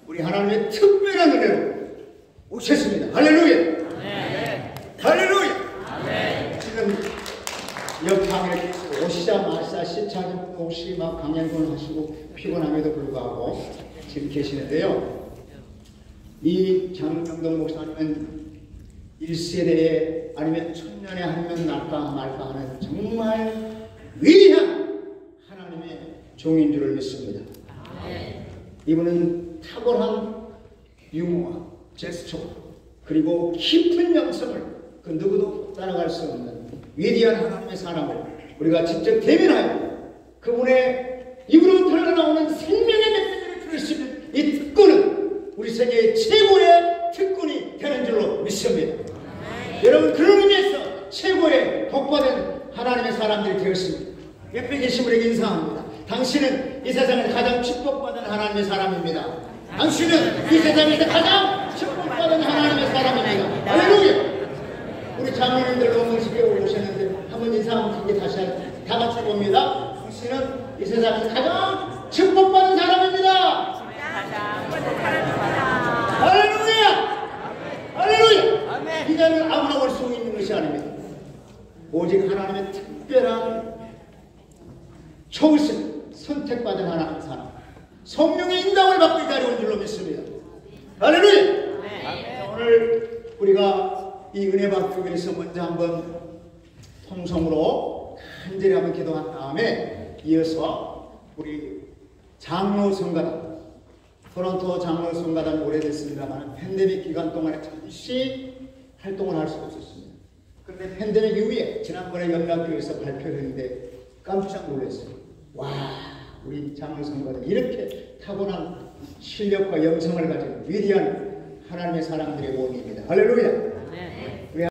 우리 하나님의 특별한 은혜로 오셨습니다. 할렐루야! 네. 할렐루야! 네. 지금 옆방에 오시자마자 시차도 없이 막 강연을 하시고 피곤함에도 불구하고 지금 계시는데요. 이 장명동 목사님은 1세대에 아니면 천년에 한 명 날까 말까 하는 정말 위대한 하나님의 종인 줄을 믿습니다. 이분은 탁월한 유머와 제스처 그리고 깊은 영성을 그 누구도 따라갈 수 없는 위대한 하나님의 사람을 우리가 직접 대면하여 그분의 입으로 흘러나오는 생명의 메시지를 들을 수 있는 이 특권은 우리 세계의 최고의 특권이 되는 줄로 믿습니다. 여러분, 그런 의미에서 최고의 복받은 하나님의 사람들이 되었습니다. 옆에 계신 분에게 인사합니다. 당신은 이 세상에서 가장 축복받은 하나님의 사람입니다. 당신은 이 세상에서 가장 축복받은 하나님의 사람입니다. 할렐루야! 우리 장로님들 너무 쉽게 오셨는데 한번 인사 한번 크게 다시 다 같이 봅니다. 당신은 이 세상에서 가장 축복받은 사람입니다. 할렐루야! 할렐루야! 이 자리는 아무나 올 수 있는 것이 아닙니다. 오직 하나님의 특별한 초우신 선택받은 하나님의 사람, 성령의 인도를 받고 이 자리에 온 줄로 믿습니다. 할렐루야! 오늘 우리가 이 은혜 받기 위해서 먼저 한번 통성으로 간절히 한번 기도한 다음에 이어서 우리 장로 성가단, 토론토 장로 성가단 오래됐습니다만 팬데믹 기간 동안에 잠시 활동을 할 수가 없었습니다. 그런데 팬데믹 이후에 지난번에 연락교에서 발표를 했는데 깜짝 놀랐어요. 와, 우리 장로 성가단 이렇게 타고난 실력과 영성을 가진 위대한 하나님의 사람들의 모임입니다. 할렐루야!